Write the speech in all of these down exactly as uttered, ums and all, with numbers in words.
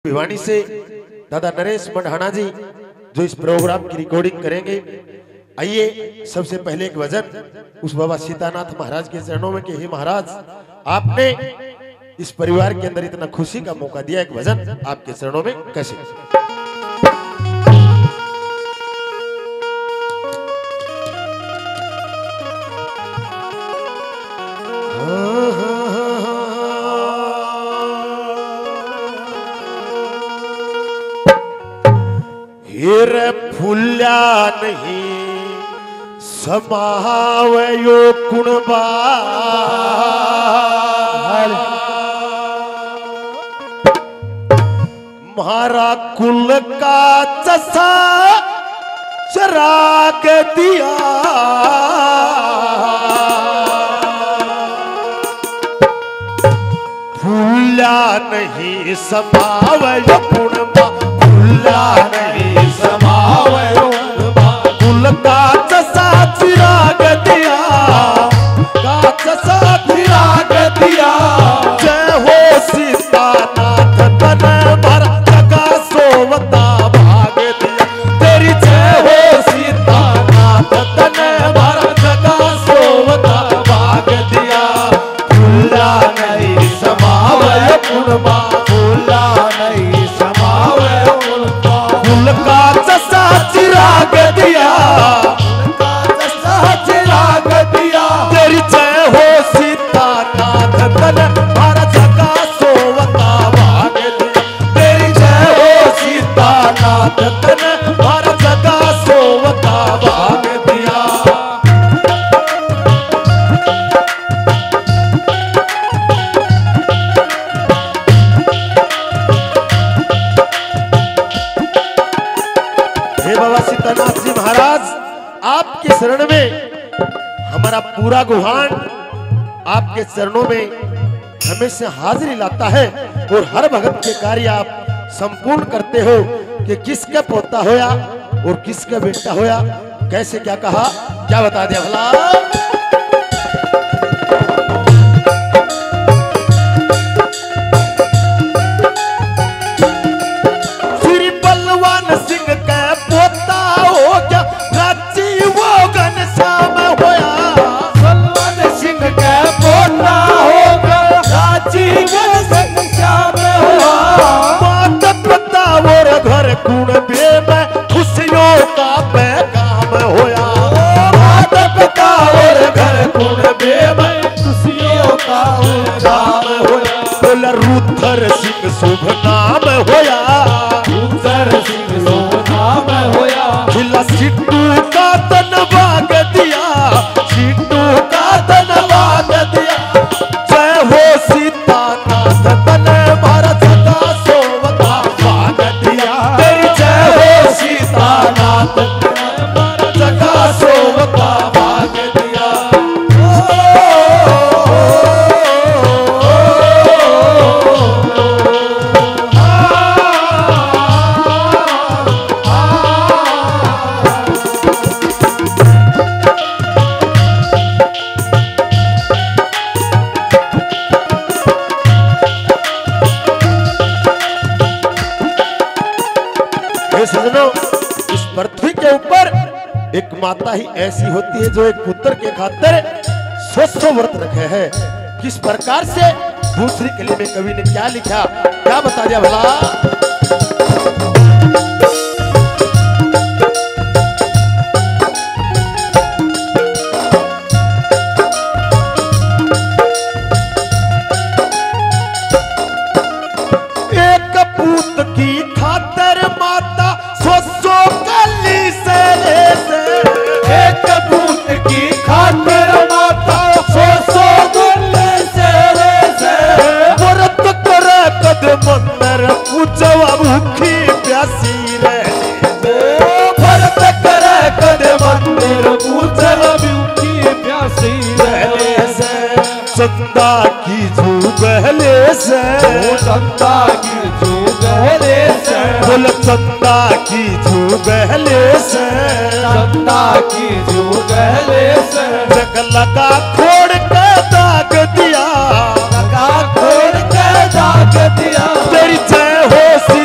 भिवानी से दादा नरेश मढ़ाना जी जो इस प्रोग्राम की रिकॉर्डिंग करेंगे। आइए सबसे पहले एक भजन उस बाबा सीतानाथ महाराज के चरणों में कि हे महाराज, आपने इस परिवार के अंदर इतना खुशी का मौका दिया, एक भजन आपके चरणों में कैसे। हेर फुल्या नहीं समावयो कुणबा, मारा कुल का चसा चराग दिया। फुल्या नहीं समावयो कुणबा, फुल्या नहीं समावयो कुल का चसा चिराग दिया, का चसा चिराग दिया। जय हो सीतानाथ तन भर जगा सोवता भाग दिया, तेरी जय हो सीतानाथ तन भर जगा सोवता भाग दिया। फुल्या नहीं समावयो कुणबा, फुल्या नहीं समावयो कुल का चसा चिराग दिया, का चसा चिराग दिया। तेरी जय हो सीतानाथ तन भर जगा सोवता भाग दिया, तेरी जय हो सीतानाथ तन भर जगा सोवता भाग दिया। हे बाबा सीतानाथ जी महाराज, आपके शरण में हमारा पूरा गुहान आपके चरणों में हमेशा हाजिरी लाता है और हर भगत के कार्य आप संपूर्ण करते हो कि किसका पोता होया और किसका बेटा होया, कैसे क्या कहा, क्या बता दिया भला। श्री बलवान सिंह का पोता हो गया, राची वो घनश्याम होया। बलवान सिंह का पोता हो गया, राची घनश्याम होया। माता पिता और घर कुणबे में खुशियों का पैगाम होया। माता पिता और घर कुणबे में खुशियों का पैगाम होया। बोला रुद्र सिंह शुभ नाम होया, रुद्र सिंह शुभ नाम होया। खिला सिट्टू का तन भाग दिया, सिट्टू का तन भाग दिया। जय हो सीतानाथ तन भर जगा सोवता भाग दिया, तेरी जय हो सीतानाथ तन भर जगा सोवता भाग दिया। सजनों, इस पृथ्वी के ऊपर एक माता ही ऐसी होती है जो एक पुत्र के खातिर सौ सौ व्रत रखे है। किस प्रकार से दूसरी कली में कवि ने क्या लिखा, क्या बता दिया भला। एक पूत की खातिर माता सो सो कली से से, एक पूत की खातिर माता सो सो कली से से। व्रत करे कद मंदिर पूजवा भूखी प्यासी रहे। व्रत करे कद मंदिर पूजवा भूखी प्यासी रहे से। चंदा की जुगले से, चंदा की जुगले से। बोल चंदा की जुगले से, चंदा की जुगले से। जग लगा खोड़ के दाग दिया, लगा खोड़ के दाग दिया। तेरी जय हो सी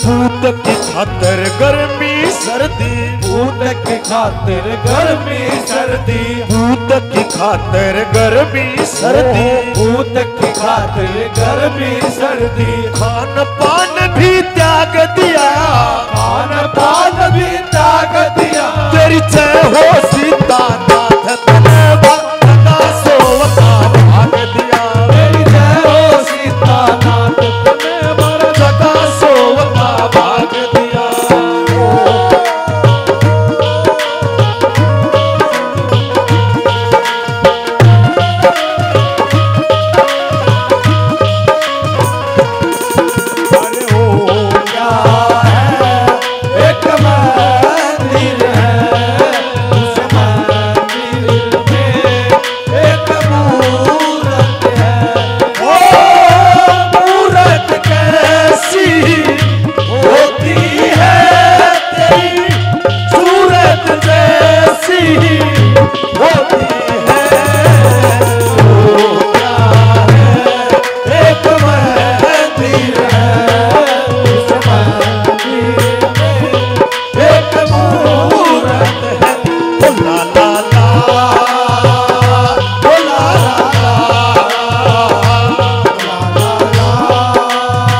पूत की खातिर गर्मी सर्दी, पूत की खातिर गर्मी सर्दी, पूत की खातिर गर्मी सर्दी, पूत की खातिर गर्मी सर्दी। खान पान भी त्याग दिया, खान पान भी त्याग दिया। तेरी जय हो सीता नाथ तने भक्ता सोवता भाग दिया। तेरी जय हो सीता नाथ तने भक्ता सोवता भाग दिया। अरे ओ क्या है एक मंदिर है, उस मंदिर में एक मूरत है। ओ मूरत कैसी होती है तेरी, सूरत जैसी होती है। ओ क्या है एक मंदिर है, उस मंदिर में एक मूरत है। ओ ला ला ला, ओ ला ला ला।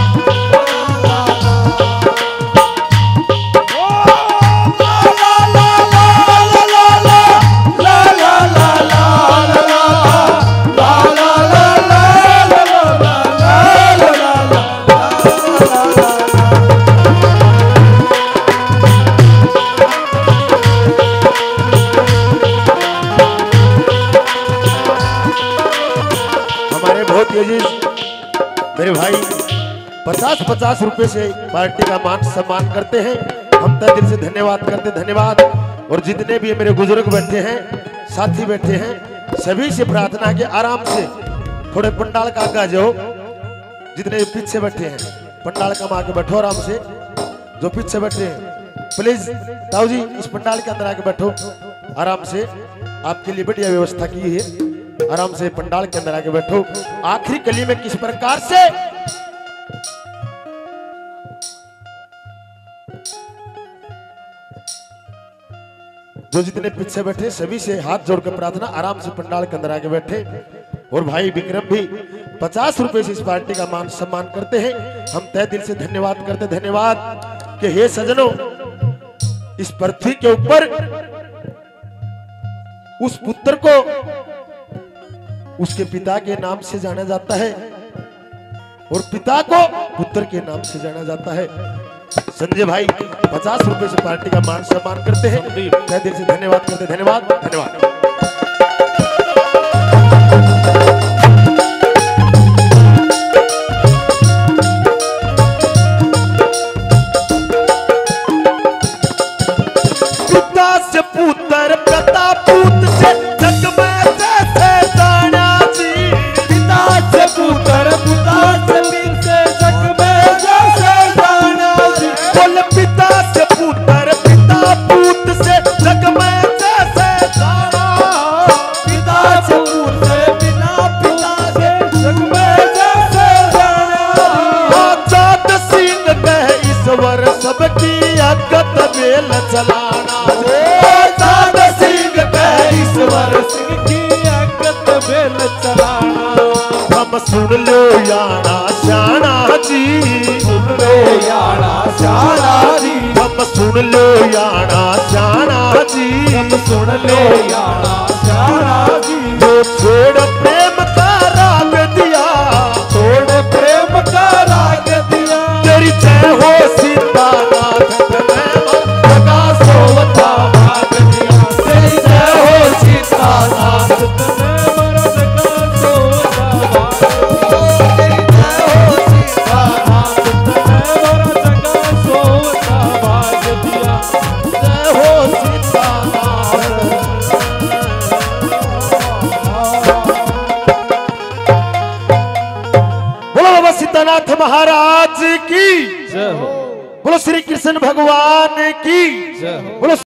हमारे बहुत ही अजीज मेरे भाई पचास पचास रुपए से पार्टी का मान सम्मान करते हैं। हम तहे दिल से धन्यवाद करते धन्यवाद। और जितने भी मेरे बुजुर्ग बैठे हैं, साथी बैठे हैं, सभी से प्रार्थना है कि आराम से थोड़े पंडाल का आगे जाओ। जितने पीछे बैठे हैं पंडाल का आगे बैठो आराम से। जो पीछे बैठे हैं प्लीज ताऊ जी इस पंडाल के अंदर आके बैठो आराम से। आपके लिए बढ़िया व्यवस्था की है, आराम से पंडाल के अंदर आके बैठो। आखिरी कली में किस प्रकार से जो जितने पीछे बैठे सभी से हाथ जोड़कर प्रार्थना, आराम से पंडाल के अंदर आके बैठे। और भाई विक्रम भी पचास रुपए से इस पार्टी का मान सम्मान करते हैं। हम तहे दिल से धन्यवाद करते धन्यवाद कि हे सजनों, इस पृथ्वी के ऊपर उस पुत्र को उसके पिता के नाम से जाना जाता है और पिता को पुत्र के नाम से जाना जाता है। संजय भाई पचास रुपए से पार्टी का मान सम्मान करते हैं। तहे दिल से धन्यवाद करते धन्यवाद धन्यवाद। पिता से पुत्र प्रता पूत से जग में जैसे जाना जी। पिता से पुत्र पिता से वीर से जग में जैसे जाना जी। बोल पिता से पुत्र पिता पूत से जग में जैसे जाना। पिता से पुत्र पिता पिता से जग में जैसे जाना। आजाद सिंह कह ईश्वर सबकी अगत बेल चलाना। आजाद सिंह कह ईश्वर सिंह की अगत बेल चलाना। हम सुन लो याना श्याना जी, सुन लो याना श्याना जी। हम सुन लो याना श्याना जी, हम सुन लो याना श्याना जी। जो छोड़ प्रेम का राग दिया, तोड़ प्रेम का राग दिया। तेरी जय हो सीता नाथ तने भक्ता सोवता भाग दिया। तेरी जय हो सीता नाथ तने मरद का सोता भाग। तेरी जय हो सीता नाथ तने मरद का सोता भाग दिया। जय हो सीता नाथ। बोलो बाबा सीतानाथ महाराज की, जय हो। बोलो श्री कृष्ण भगवान की, जय हो। बोलो